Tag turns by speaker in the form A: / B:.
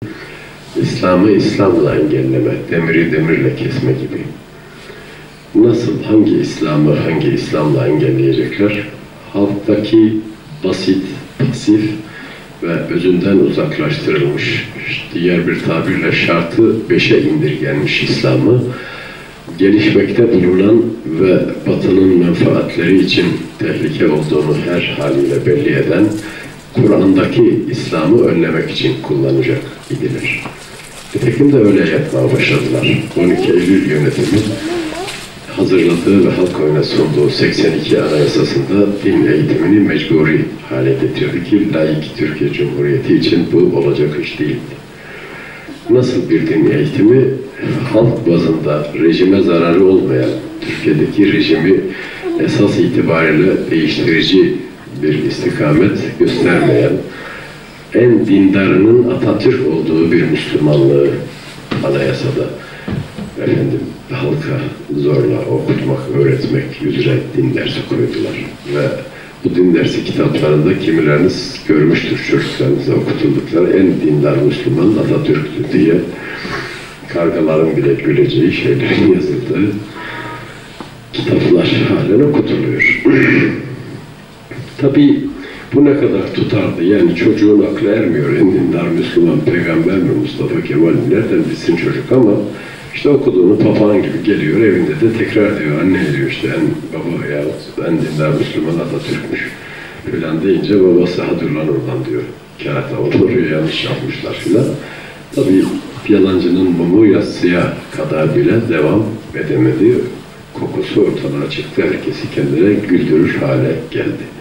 A: İslam'ı İslam'la engelleme, demiri demirle kesme gibi. Nasıl, hangi İslam'ı hangi İslam'la engelleyecekler? Halktaki basit, pasif ve özünden uzaklaştırılmış, diğer bir tabirle şartı beşe indirgenmiş İslam'ı, gelişmekte bulunan ve Batı'nın menfaatleri için tehlike olduğunu her haliyle belli eden Kur'an'daki İslam'ı önlemek için kullanacak idiler. Nitekim de öyle yapmaya başladılar. 12 Eylül yönetimi hazırladığı ve halk oyuna sunduğu 82 Anayasası'nda din eğitimini mecburi hale getirdi ki laik Türkiye Cumhuriyeti için bu olacak iş değildi. Nasıl bir din eğitimi? Halk bazında rejime zararı olmayan, Türkiye'deki rejimi esas itibariyle değiştirici bir istikamet göstermeyen, en dindarının Atatürk olduğu bir Müslümanlığı anayasada halka zorla okutmak, öğretmek üzere din dersi koydular. Ve bu din dersi kitaplarında kimileriniz görmüştür, çocuklarınıza okutuldukları en dindar Müslüman Atatürk'tü diye kargaların bile güleceği şeylerin yazıldığı kitaplar halen okutuluyor. Tabii bu ne kadar tutardı? Yani çocuğun aklı ermiyor. En dindar Müslüman peygamber mi Mustafa Kemal mi? Nereden bilsin çocuk ama işte okuduğunu papağan gibi geliyor. Evinde de tekrar diyor. Anne diyor işte en baba ya en dindar Müslüman Atatürk'müş filan deyince babası hadi lan oradan diyor. Kerata olur yanlış yapmışlar filan. Tabii yalancının mumu yatsıya kadar bile devam edemedi. Kokusu ortalığa çıktı. Herkesi kendine güldürür hale geldi.